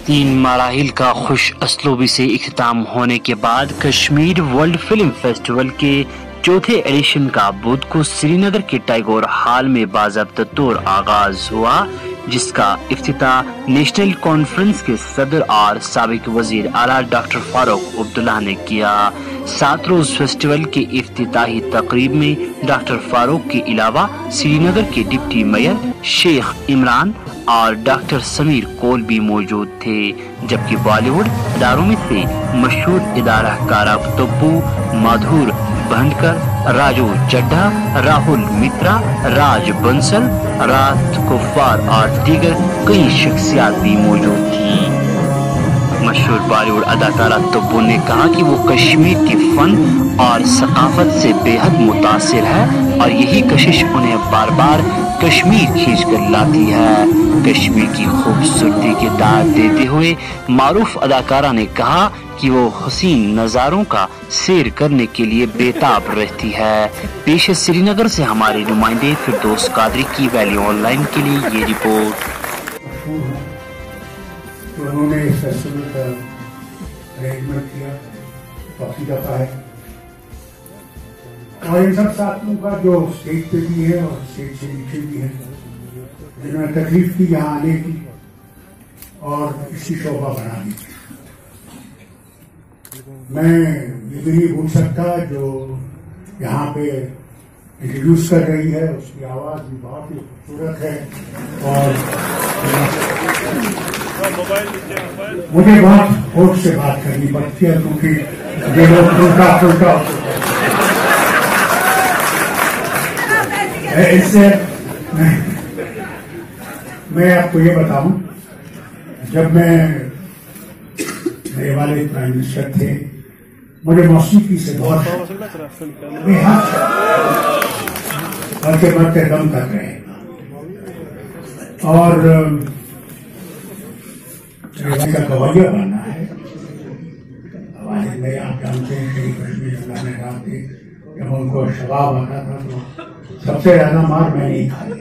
3 मराहिल का खुश असलूबी से इख्तिताम होने के बाद कश्मीर वर्ल्ड फिल्म फेस्टिवल के चौथे एडिशन का बुध को श्रीनगर के टैगोर हॉल में बाज़ाब्ता तौर आगाज हुआ, जिसका इफ्तिताह नेशनल कॉन्फ्रेंस के सदर और साबिक वजीर आला डॉक्टर फारूक अब्दुल्ला ने किया। 7 रोज फेस्टिवल के इफ्तिताही तकरीब में डॉक्टर फारूक के अलावा श्रीनगर के डिप्टी मेयर शेख इमरान और डॉक्टर समीर कौल भी मौजूद थे, जबकि बॉलीवुड अदारों में से मशहूर इदारा कारा तब्बू, मधुर, बंदकर, राजू, चड्डा, राहुल, मित्रा, राज, बंसल, रात कुफार और दीगर कई शख्सियात भी मौजूद थी। मशहूर बॉलीवुड अदाकारा तब्बू ने कहा कि वो कश्मीर के फन और सकाफत से बेहद मुतासिर है और यही कशिश उन्हें बार बार कश्मीर खींच कर लाती है। कश्मीर की खूबसूरती के दाद देते हुए मारूफ अदाकारा ने कहा कि वो हसीन नज़ारों का सैर करने के लिए बेताब रहती है। पेश श्रीनगर से हमारे नुमाइंदे फिरदौस कादरी की वैली ऑनलाइन के लिए ये रिपोर्ट। उन्होंने इस फेस्टिवल का अरेंजमेंट किया, काफी दफा है, और इन सब साथियों का जो स्टेज पे भी है और स्टेज से नीचे भी है, जिन्होंने तकलीफ की यहाँ आने की और इसकी शोभा बना दी। मैं ये भी नहीं भूल सकता जो यहाँ पे इंट्रोड्यूस कर रही है, उसकी आवाज भी बहुत ही खूबसूरत है और मुझे बहुत होश से बात करनी पड़ती है क्योंकि ये लोग उल्टा इससे मैं आपको ये बताऊं, जब मेरे वाले प्राइम मिनिस्टर थे, मुझे मौसीकी से बहुत बढ़ते दम कर रहे हैं और का गवैया बनना है। हमारे में आप जानते हैं कि कश्मीर में रात जब उनको शबाब आता था तो सबसे ज्यादा मार मैंने ही खाई।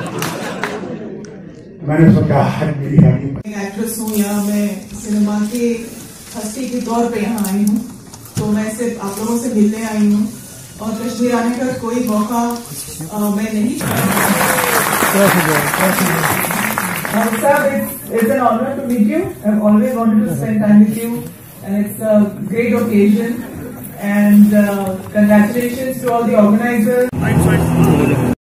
मैंने सोचा हद मेरी गाड़ी एक्ट्रेस हूँ या मैं सिनेमा के हस्ती के तौर पे यहाँ आई हूँ, तो मैं सिर्फ आप लोगों से मिलने आई हूँ और कश्मीर आने का कोई मौका मैं नहीं It's an honor to meet you. I've always wanted to spend time with you, and it's a great occasion. And congratulations to all the organizers.